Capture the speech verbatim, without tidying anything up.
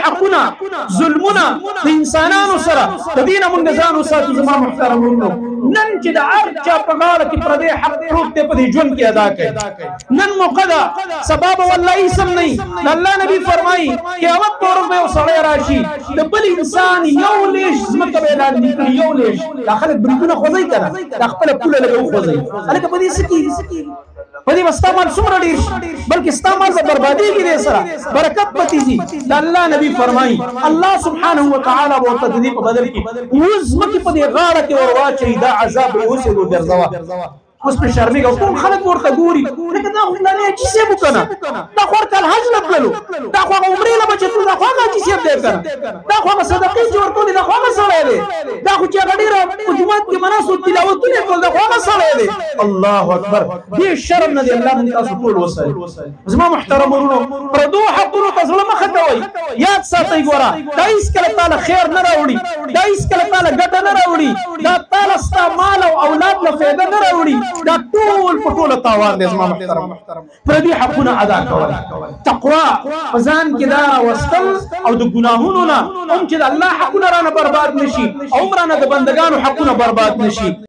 حقونه ظلمونه د انسانانو سره د دې نه مونږ ځان وساتو زما محترم ورونو. نن چې د هر چا په غاړه کې پردی حق پروت دی په دې ژوند کې ادا کړئ. نن موقع ده، سبا به والله سم نه وي. الله نبي فرمایي قیامت په ورځ به یو سړی راشي د بل انسان یو لیش ځمکه به اعلان کړي، یو لیش. دا خلک بریدونه خوځوي که نه، دا خپله پوله لږه وخوځوي. هلکه په دې څه کېږي؟ په دې به ستا مال څومره ډېر شي، بلکې ستا مال به بربادېږي دې سره، برکت به تیځي. د الله نبي فرمایي الله سبحانه وتعالی به ورته د دې په بدل کې اوس ځمکې په دې غاړه کې ور واچوي، دا عذاب به اوس یې وګرځوه. اوس پرې شرمېږه، ټول خلک ورته ګوري لکه دا خو فلاني حاجي صاحب و که نه، دا خو هر کال حج نه تللو، دا خو هغه عمرې نه به چې تلو، دا خو هغه حاجي صاحب دی که نه، دا خو هغه صدقې چې ورکولې دا خو هغه سړی دی، دا خو چې هغه ډېره په جومات کې مناست و تلاوتونه یې کول دا خو هغه سړی دی. الله اکبر. دې شرم نه دی الله موږ تاسو ټول وساتي. زما محترم ورونو، پردو حقونو ته زړه مه ښه یاد ساتئ. ګوره دا هېڅکله تاله خیر نه راوړي، دا هېڅکله تاله ګټه نه راوړي، دا تاله ستا مال او اولاد له فایده نه راوړي. دا ټول په ټوله تاوان دی زما محترم. پردي حقونه ادا کول، تقوا په ځان کې دا راوستل او د ګناهونو نه هم چې د الله حقونه رانه برباد نشي او هم رانه د بندګانو حقونه برباد نشي.